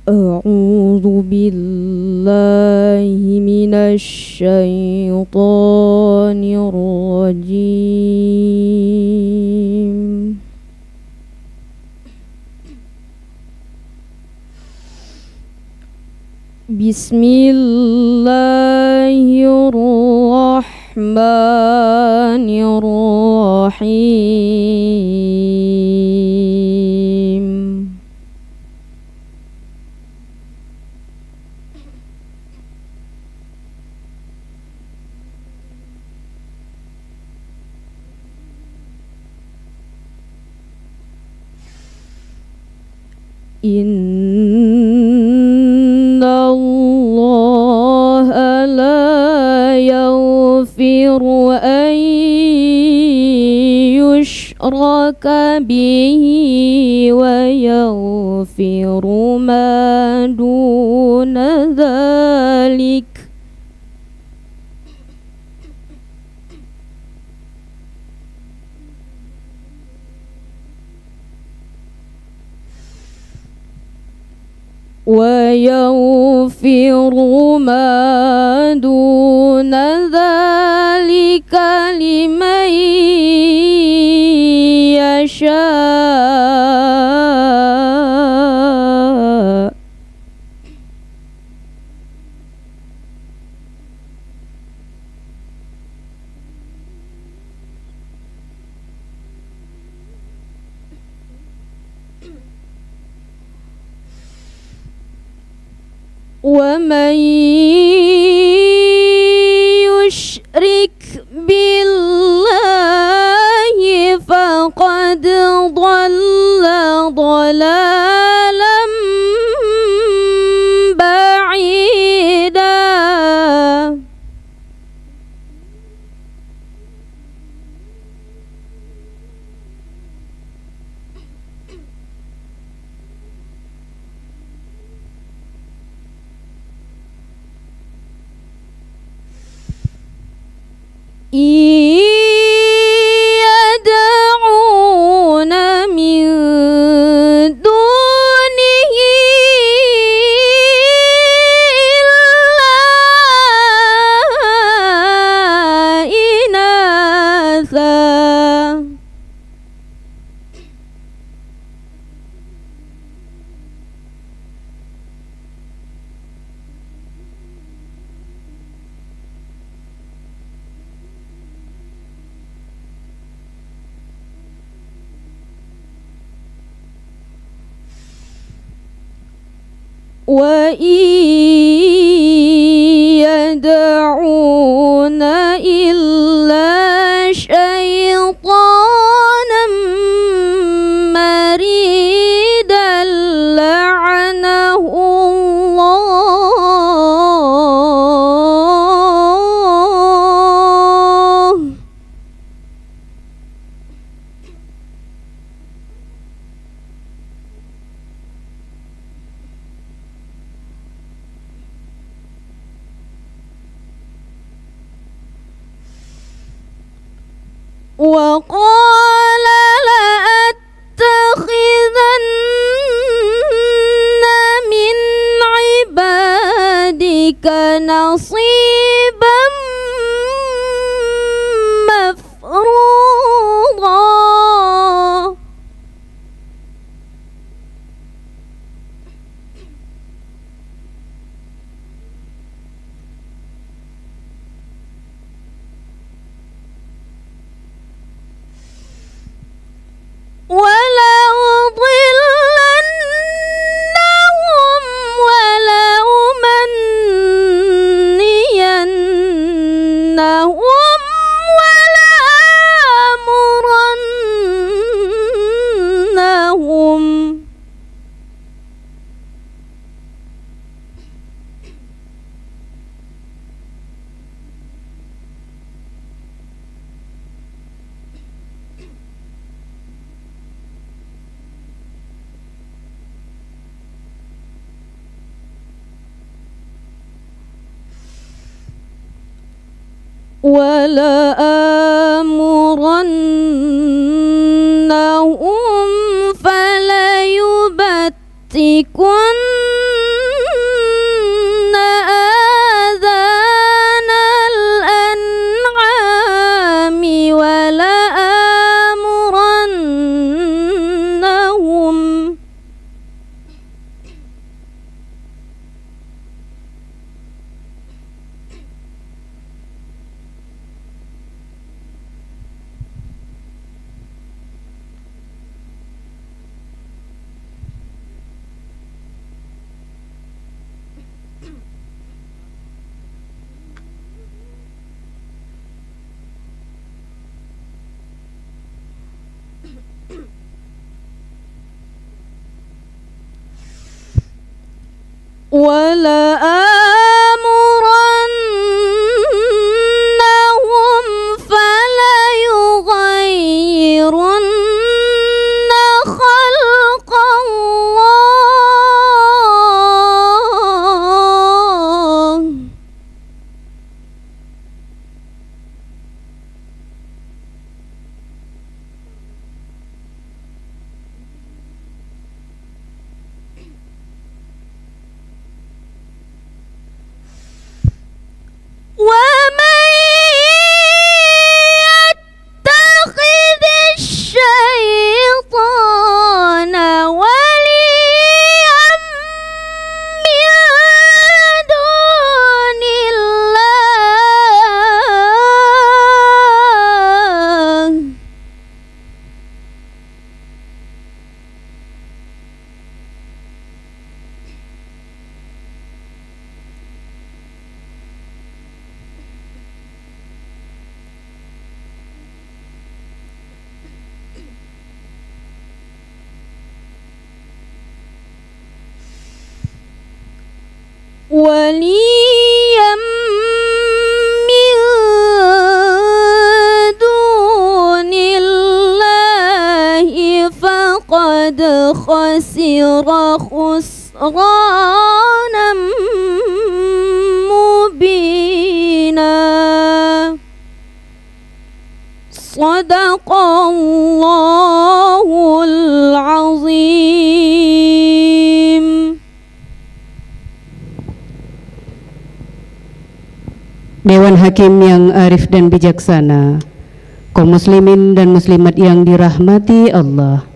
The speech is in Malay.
أعوذ بالله من الشيطان الرجيم. بسم الله الرحمن الرحيم. إن الله لا يغفر أن يشرك به ويغفر ما دون ذلك لمن يشاء. ومن يشرك بالله فقد ضل ضلالا بعيدا. يدعون من دونه إلا إناثا وإن يدعون إلا شيطانا مريدا لعنه الله. وقال لأتخذن من عبادك نصيبا مفروضا. ولأضلنهم ولأمنينهم ولآمرنهم ولآمرنهم فليبتكن ولآمرنهم فليغيرن خلق الله ومن يتخذ الشيطان وليا من دون الله وليا من دون الله فقد خسر خسرانا مبينا. صدق الله العظيم. Dewan Hakim yang arif dan bijaksana, kaum muslimin dan muslimat yang dirahmati Allah.